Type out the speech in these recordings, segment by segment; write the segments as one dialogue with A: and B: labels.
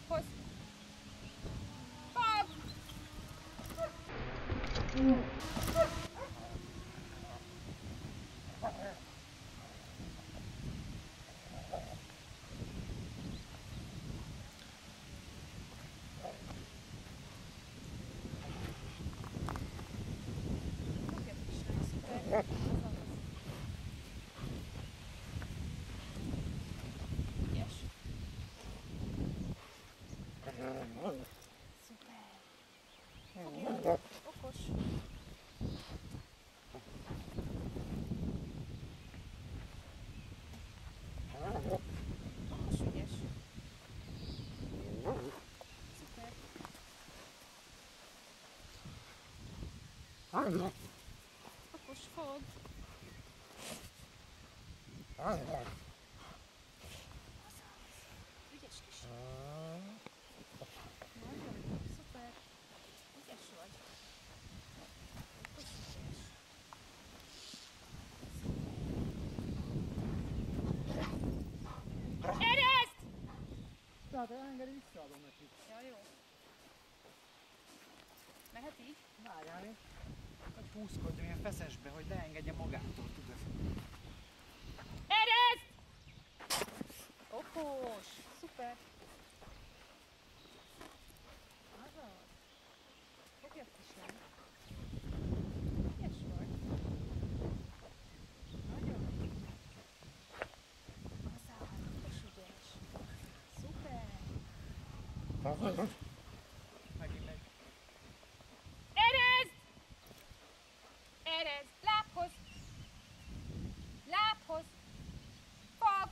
A: lábhoz. Fog! Szuper! Okos! Okos, ügyes! Szuper! Okos, fog! Ügyes kis! Nagyon jó, szuper! Ügyes vagy! Okos, ügyes! Ereszd!
B: Tehát elengedi, visszaadom neki.
A: Ja, jó. Mehet így?
B: Várjál még. Hogy húzkodjon ilyen feszesbe, hogy leengedje magától, tudod.
A: Ereszd! Okos! Szuper! Azaz! Fogja kislány! Ügyes vagy! Nagyon! Azaz! Okos, ügyes! Szuper!
B: Megint megy.
A: Ereszd! Ereszd! Lábhoz! Lábhoz! Fog!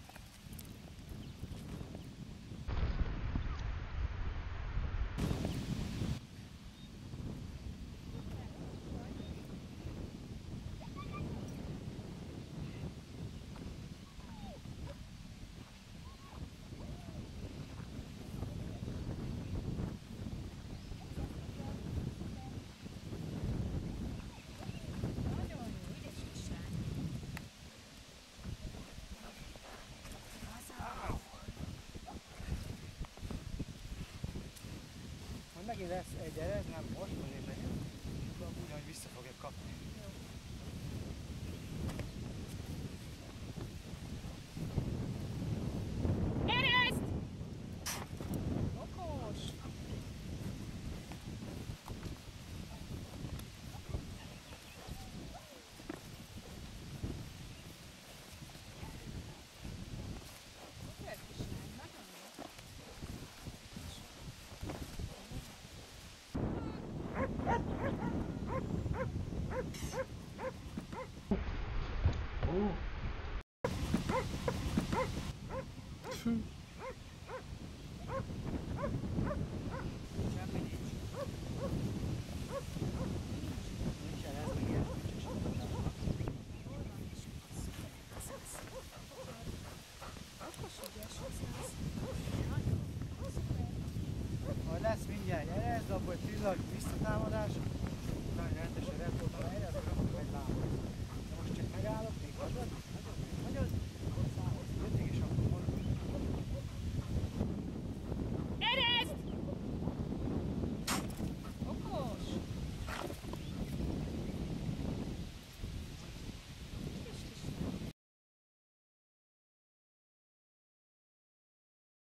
A: Nagyon jó, ügyes kislány!
B: Majd megint lesz egy erez, nem most, hogy én megyek. Ugyanúgy vissza fogja kapni.
A: Jó. Ereszd! Okos! Szuper kislány, nagyon jó.
B: Semmi nincs. Nincs erez, meg ilyen nincs.
A: Jól van, és szuper, azaz. Okos, ügyes, azaz. Nagyon szuper.
B: Majd lesz mindjárt erez, abból egy pillanat visszatámadás. Nagyon rendesen repoltam erre.